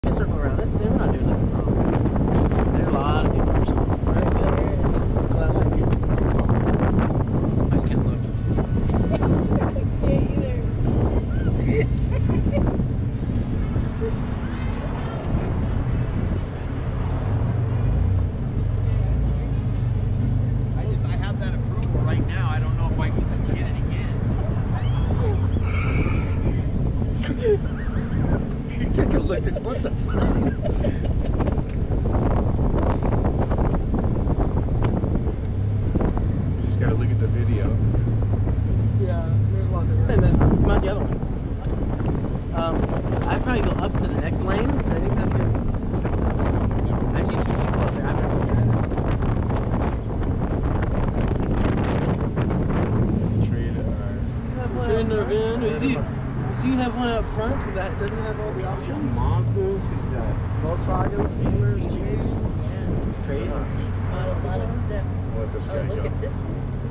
Circle around it. They're not doing nothing wrong. There are a lot of people. That's what I like. I just can't look. I have that approval right now. I don't know if I can get it again. Take a look at what the fuck. You just gotta look at the video. Yeah, there's a lot there. And then come out the other one. I'd probably go up to the next lane. I think that's good. I see 2 people up there. I've never been there. Trader van. So you have one up front that doesn't have all the options? Mazdas, he's got Volkswagen, Beamers, Jeeps. Yeah, it's crazy. A lot of stuff. Let this Oh, guy look go. at this one.